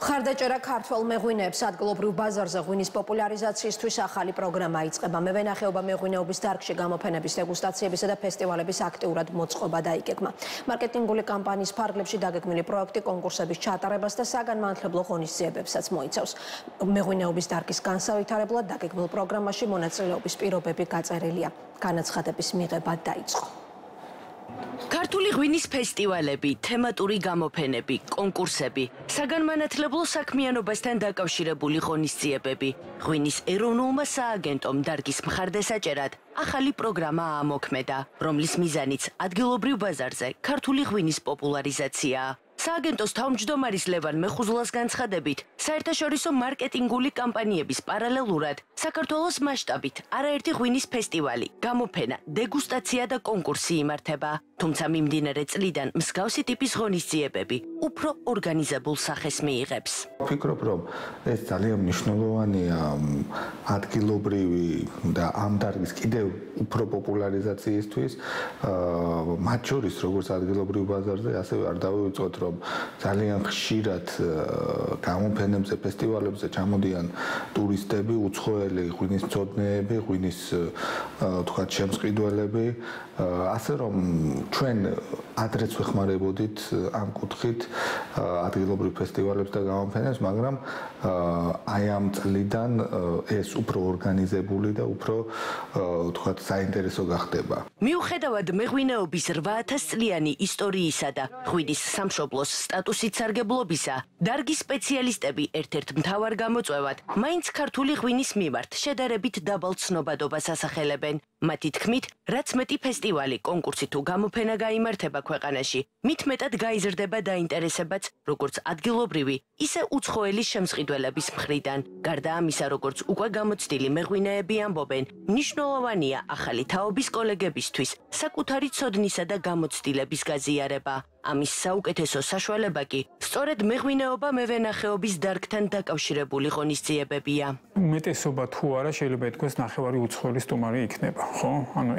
მხარდაჭერა ქართველ მეღვინეებს ადგილობრივ ბაზარზე ღვინის პოპულარიზაციისთვის ახალი პროგრამა იწყება. მევენახეობა მეღვინეობის დარგში გამოფენების, დეგუსტაციებისა და ფესტივალების აქტიურად მოწყობა დაიგეგმა. მარკეტინგული კამპანიის ფარგლებში დაგეგმილი პროექტი კონკურსების ჩატარებას და საგანმანათლებლო ღონისძიებებსაც მოიცავს. მეღვინეობის დარგის განსავითარებლად დაგეგმილ პროგრამაში მონაწილეობის პირობები გაწერილია. განაცხადების მიღება დაიწყო. ქართული ღვინის ფესტივალები, თემატური გამოფენები, კონკურსები, საგანმანათლებლო საქმიანობასთან დაკავშირებული ღონისძიებები, ღვინის ეროვნულმა სააგენტომ დარგის მხარდასაჭერად ახალი პროგრამა ამოქმედა, რომლის მიზანიც ადგილობრივ ბაზარზე ქართული ღვინის პოპულარიზაციაა. სააგენტოს თავმჯდომარის ლევან მეხუზლას განცხადებით, საერთაშორისო მარკეტინგული კამპანიების პარალელურად საქართველოს მასშტაბით არაერთი ღვინის ფესტივალი, გამოფენა, დეგუსტაცია და კონკურსი იმართება. თუმცა მიმდინარე წლიდან მსგავსი ტიპის ღონისძიებები უფრო ორგანიზებულ სახეს მიიღებს. ვფიქრობ, რომ ეს ძალიან მნიშვნელოვანია ადგილობრივი და ამ დარგის კიდევ უფრო პოპულარიზაციისთვის, მათ შორის როგორც ადგილობრივ ბაზარზე, ასევე არ დავივიწყოთ, რომ ძალიან ხშირად გამოფენებზე, ფესტივალებზე ჩამოდიან ტურისტები, უცხოელი ღვინის მცოდნეები, ღვინის თქვათ შემსყიდველები, ასე რომ ჩვენ ადრეც ვეხმარებოდით ამ კუთხით ადგილობრივ ფესტივალებს და გამოფენებს, მაგრამ აი ამ წლიდან ეს უფრო ორგანიზებული და უფრო თქვათ საინტერესო გახდება. მიუხედავად მეღვინეობის 8000 წლიანი ისტორიისა და ღვინის სამშობლოს სტატუსით სარგებლობისა, დარგის სპეციალისტები ერთ-ერთ მთავარ გამოწვევად მაინც ქართული ღვინის მიმართ შედარებით დაბალ ცნობადობას ასახელებენ. მათი თქმით, რაც მეტი ფესტივალი, კონკურსი თუ გამოფენა გაიმართება ქვეყანაში, მით მეტად გაიზრდება დაინტერესებაც როგორც ადგილობრივი, ისე უცხოელი შემსყიდველების მხრიდან. გარდა ამისა, როგორც უკვე გამოცდილი მეღვინეები ამბობენ, მნიშვნელოვანია ახალი თაობის კოლეგებისთვის საკუთარი ცოდნისა და გამოცდილების გაზიარება. ამის საუკეთესო საშუალება კი სწორედ მეღვინეობა მევენახეობის დარგთან დაკავშირებული ღონისძიებებია. უმეტესობა თუ არა შეიძლება ითქვას ნახევარი უცხოელი სტუმარი იქნება, ხო? ანუ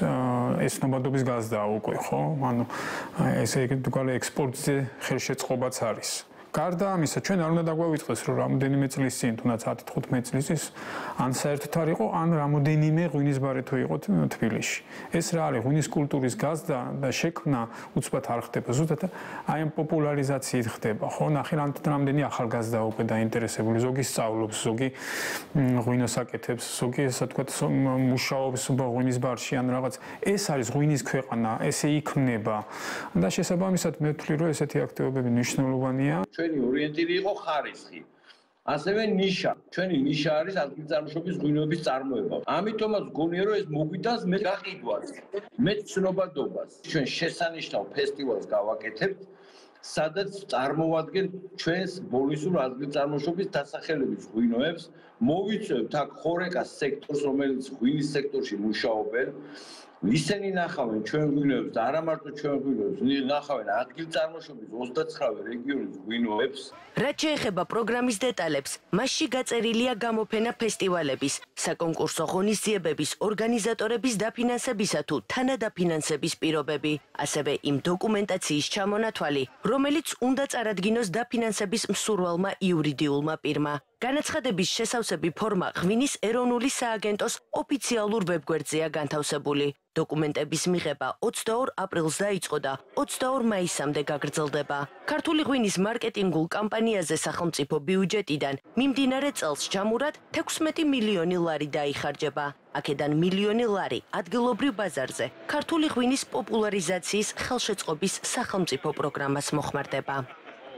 ეს ნომადობის გაზდაა უკვე, ხო? ანუ ესე იგი ექსპორტზე ხელშეწყობაც არის. გარდა ამისა, ჩვენ არ უნდა დაგვავიწყდეს, რომ რამოდენიმე წლის წინ, თუნდაც 10-15 წლის წინ, ან საერთოდ არ იყო, ან რამოდენიმე ღვინის ბარეთო იყო თბილისში. ეს რა არის, ღვინის კულტურის გაზდა და შექმნა უცბად არ ხდება, ზუსტად აი ამ პოპულარიზაციით ხდება, ხო? ნახე რამდენი ახალგაზრდა უკვე დაინტერესებული, ზოგი სწავლობს, ზოგი ღვინოს აკეთებს, ზოგი ესე თქვა მუშაობს ღვინის ბარში ან რაღაც. ეს არის ღვინის ქვეყანა, ესე იქმნება. და შესაბამისად მე ვთვლი, რომ ესეთი აქტივობები მნიშვნელოვანია. ჩვენი ორიენტირი იყო ხარისხი. ასევე ნიშა. ჩვენი ნიშა არის ადგილზარმშობის ღვინოების წარმოება. ამიტომაც გონია რომ ეს მოგვიტანს მე გაყიდვას, მე ცნობადობას. ჩვენ შესანიშნავ ფესტივალს გავაკეთებთ, სადაც წარმოვადგენ ჩვენს ბოლისურ ადგილზარმშობის დასახელების ღვინოებს, მოვიწევთ აქ ხორეკას სექტორს, რომელიც ღვინის სექტორში მუშაობენ. ისინი ნახავენ ჩვენ ღვინოებს და არა მარტო ჩვენ ღვინოებს, ნახავენ ადგილზარმშობის 29 რეგიონის ღვინოებს. რაც შეეხება პროგრამის დეტალებს, მასში გაწერილია გამოფენა ფესტივალების, საკონკურსო ღონისძიებების ორგანიზატორების დაფინანსებისა თუ თანადაფინანსების პირობები, ასევე იმ დოკუმენტაციის ჩამონათვალი, რომელიც უნდა წარადგინოს დაფინანსების მსურველმა იურიდიულმა პირმა. განაცხადების შესავსები ფორმა ღვინის ეროვნული სააგენტოს ოფიციალურ ვებგვერდზეა განთავსებული. დოკუმენტების მიღება 22 აპრილს დაიწყო და 22 მაისამდე გაგრძელდება. ქართული ღვინის მარკეტინგულ კამპანიაზე სახელმწიფო ბიუჯეტიდან მიმდინარე წელს ჯამურად 16 მილიონი ლარი დაიხარჯება. აქედან მილიონი ლარი ადგილობრივ ბაზარზე ქართული ღვინის პოპულარიზაციის ხელშეწყობის სახელმწიფო პროგრამას მოხმარდება.